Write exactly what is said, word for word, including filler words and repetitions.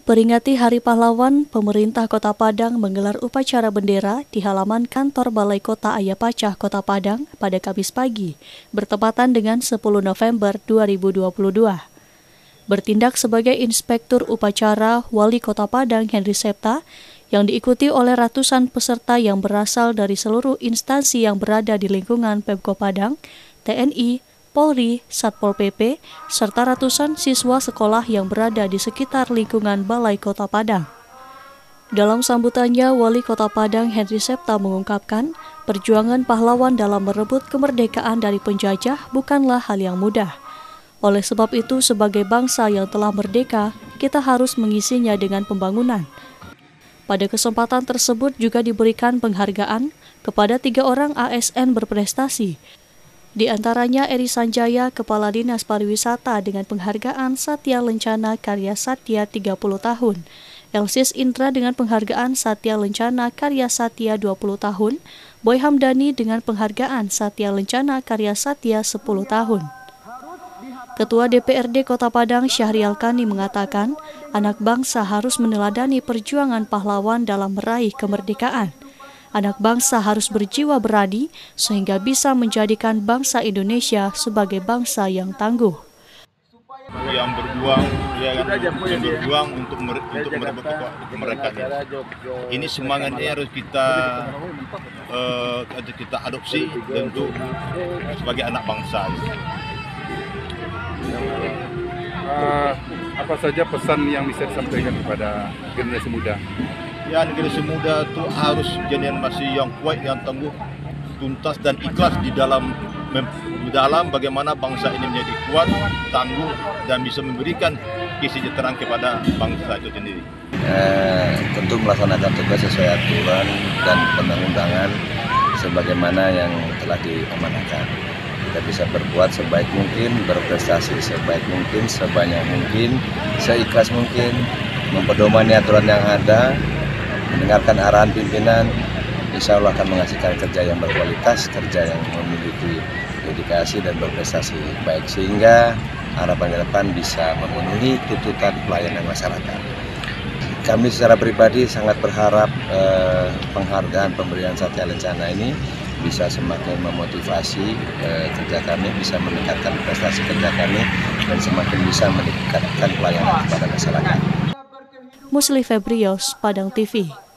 Peringati Hari Pahlawan, pemerintah Kota Padang menggelar upacara bendera di halaman kantor Balai Kota Ayapacah, Kota Padang pada Kamis pagi, bertepatan dengan sepuluh November dua ribu dua puluh dua. Bertindak sebagai inspektur upacara, Wali Kota Padang Henry Septa, yang diikuti oleh ratusan peserta yang berasal dari seluruh instansi yang berada di lingkungan Pemkot Padang, T N I, Polri, Satpol P P, serta ratusan siswa sekolah yang berada di sekitar lingkungan Balai Kota Padang. Dalam sambutannya, Wali Kota Padang Henry Septa mengungkapkan, perjuangan pahlawan dalam merebut kemerdekaan dari penjajah bukanlah hal yang mudah. Oleh sebab itu, sebagai bangsa yang telah merdeka, kita harus mengisinya dengan pembangunan. Pada kesempatan tersebut juga diberikan penghargaan kepada tiga orang A S N berprestasi, di antaranya Eri Sanjaya, Kepala Dinas Pariwisata dengan penghargaan Satya Lencana Karya Satya tiga puluh tahun, Elsis Indra dengan penghargaan Satya Lencana Karya Satya dua puluh tahun, Boy Hamdani dengan penghargaan Satya Lencana Karya Satya sepuluh tahun. Ketua D P R D Kota Padang Syahrial Kani mengatakan, anak bangsa harus meneladani perjuangan pahlawan dalam meraih kemerdekaan. Anak bangsa harus berjiwa berani sehingga bisa menjadikan bangsa Indonesia sebagai bangsa yang tangguh. Yang berjuang, ya kan, yang berjuang untuk mer untuk merebut kemerdekaan. Ini semangatnya harus kita uh, kita adopsi untuk sebagai anak bangsa. Uh, apa saja pesan yang bisa disampaikan kepada generasi muda? Ya, generasi muda itu harus generasi yang kuat, yang tangguh, tuntas dan ikhlas di dalam di dalam bagaimana bangsa ini menjadi kuat, tangguh, dan bisa memberikan kesejahteraan kepada bangsa itu sendiri. Eh, tentu melaksanakan tugas sesuai aturan dan perundang-undangan sebagaimana yang telah diamanahkan. Kita bisa berbuat sebaik mungkin, berprestasi sebaik mungkin, sebanyak mungkin, seikhlas mungkin, mempedomani aturan yang ada, mendengarkan arahan pimpinan, insya Allah akan menghasilkan kerja yang berkualitas, kerja yang memiliki dedikasi dan berprestasi baik, sehingga harapan ke depan bisa memenuhi tuntutan pelayanan masyarakat. Kami secara pribadi sangat berharap eh, penghargaan pemberian Satya Lencana ini bisa semakin memotivasi eh, kerja kami, bisa meningkatkan prestasi kerja kami, dan semakin bisa meningkatkan pelayanan kepada masyarakat. Musli Febrios, Padang T V.